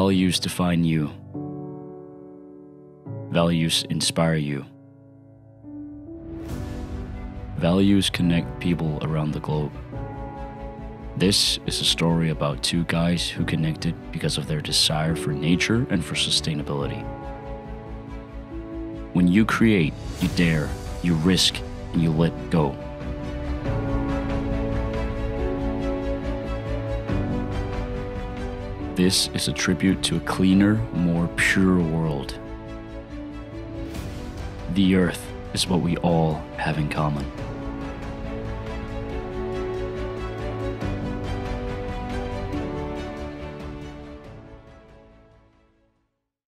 Values define you. Values inspire you. Values connect people around the globe. This is a story about two guys who connected because of their desire for nature and for sustainability. When you create, you dare, you risk, and you let go. This is a tribute to a cleaner, more pure world. The Earth is what we all have in common.